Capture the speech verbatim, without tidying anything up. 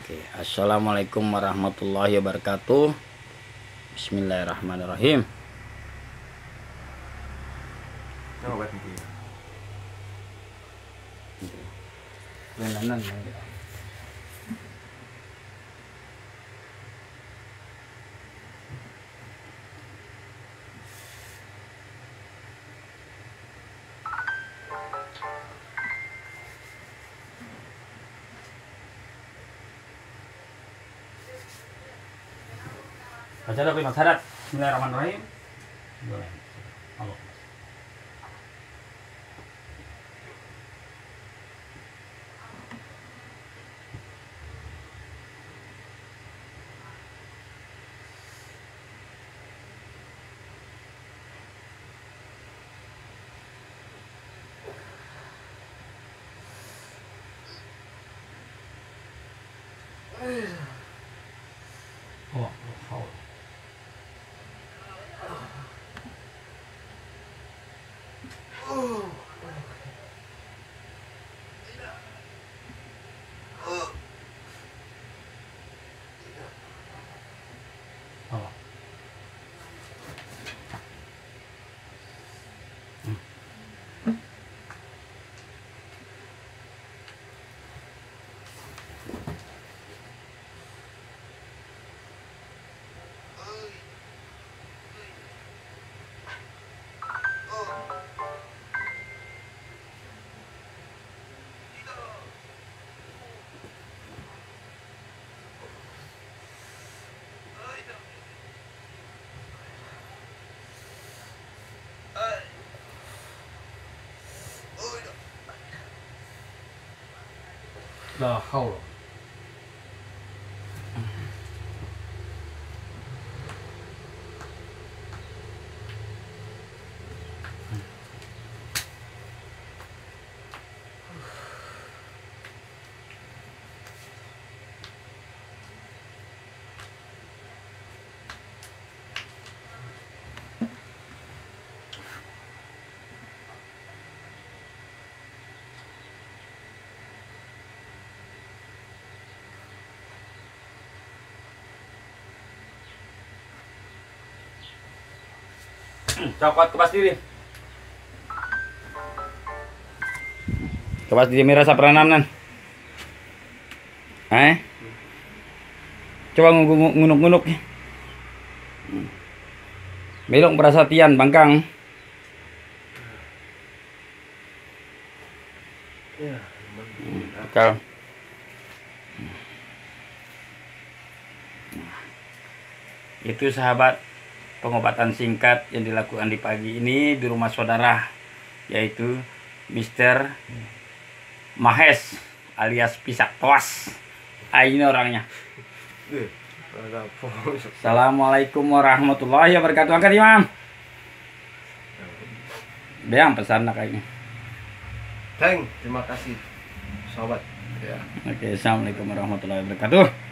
Oke, assalamualaikum warahmatullahi wabarakatuh. Bismillahirrahmanirrahim. Obat mungkin. Benanan. Baca dulu lima syarat. Bismillahirrahmanirrahim. Boleh. Halo. Oh, oh. Oh. La haula. Cokot kepas diri. Kepas diri merasa peranamnan. Eh? Coba ngunuk-ngunuk. Belok perhatian bangkang. Ya, Bekal. Itu sahabat pengobatan singkat yang dilakukan di pagi ini di rumah saudara, yaitu Mister Mahes alias Pisak Toas. Ah, ini orangnya. Assalamualaikum warahmatullahi wabarakatuh. Angkat Imam. Beang pesan kayaknya. Thank, terima kasih, sobat. Ya. Oke, assalamualaikum warahmatullahi wabarakatuh.